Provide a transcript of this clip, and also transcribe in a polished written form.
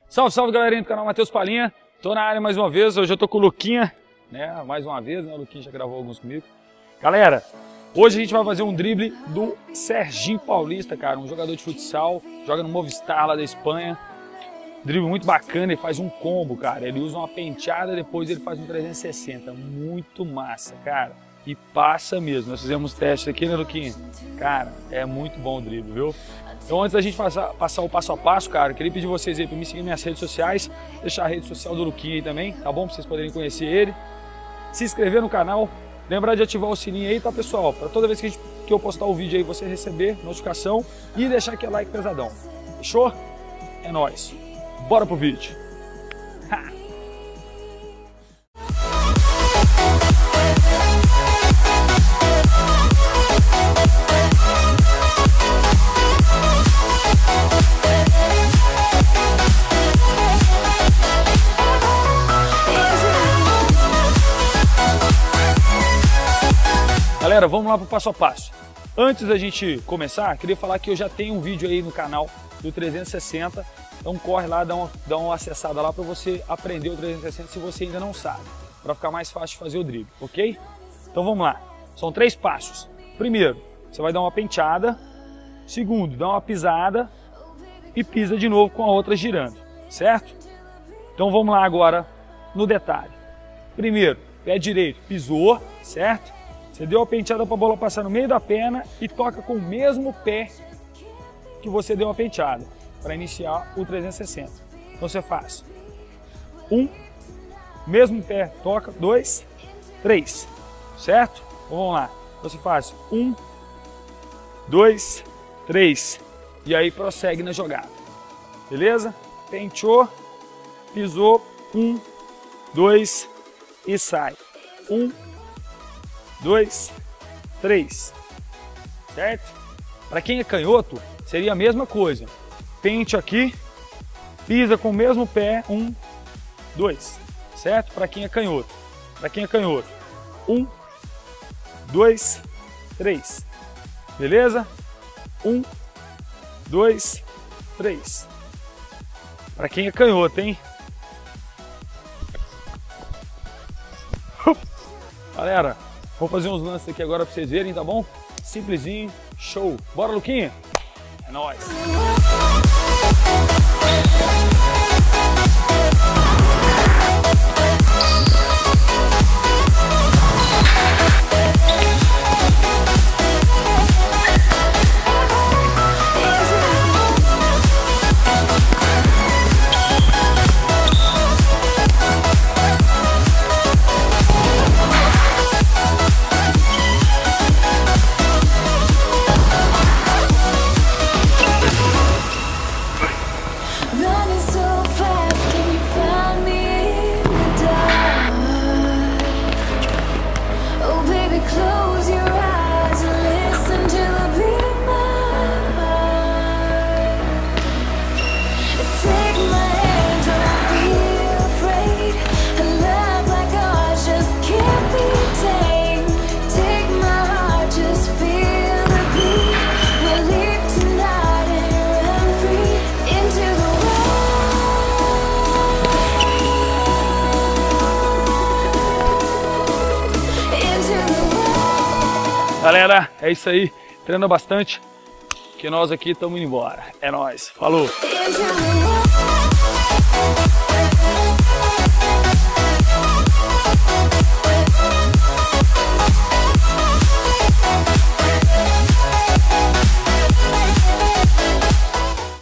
Salve, salve galerinha do canal Matheus Palinha. Tô na área mais uma vez, hoje eu tô com o Luquinha, né? Mais uma vez, né? O Luquinha já gravou alguns comigo. Galera, hoje a gente vai fazer um drible do Serginho Paulista, cara. Um jogador de futsal, joga no Movistar lá da Espanha. Drible muito bacana, ele faz um combo, cara. Ele usa uma penteada, depois ele faz um 360. Muito massa, cara. E passa mesmo. Nós fizemos teste aqui, né, Luquinha? Cara, é muito bom o drible, viu? Então, antes da gente passar o passo a passo, cara, queria pedir vocês aí para me seguir nas minhas redes sociais, deixar a rede social do Luquinha aí também, tá bom? Para vocês poderem conhecer ele. Se inscrever no canal, lembrar de ativar o sininho aí, tá, pessoal? Para toda vez que eu postar o vídeo aí, você receber notificação e deixar aquele like pesadão. Fechou? É nóis. Bora pro vídeo. Ha! Galera, vamos lá pro passo a passo. Antes da gente começar, queria falar que eu já tenho um vídeo aí no canal do 360, então corre lá, dá uma acessada lá para você aprender o 360 se você ainda não sabe, para ficar mais fácil de fazer o drible, ok? Então vamos lá, são 3 passos. Primeiro, você vai dar uma penteada. Segundo, dá uma pisada e pisa de novo com a outra girando, certo? Então vamos lá agora no detalhe. Primeiro, pé direito pisou, certo? Você deu a penteada para a bola passar no meio da perna e toca com o mesmo pé que você deu a penteada, para iniciar o 360. Então você faz 1, mesmo pé, toca, 2, 3, certo? Então vamos lá. Você faz 1, 2, 3 e aí prossegue na jogada. Beleza? Penteou, pisou, 1, 2 e sai. 1, 2, 3, certo? Para quem é canhoto, seria a mesma coisa. Pente aqui, pisa com o mesmo pé, 1, 2, certo? Para quem é canhoto. Para quem é canhoto, 1, 2, 3, beleza? 1, 2, 3. Para quem é canhoto, hein? Galera, vou fazer uns lances aqui agora para vocês verem, tá bom? Simplesinho, show. Bora, Luquinha? É nóis! Galera, é isso aí. Treina bastante, que nós aqui estamos indo embora. É nóis. Falou!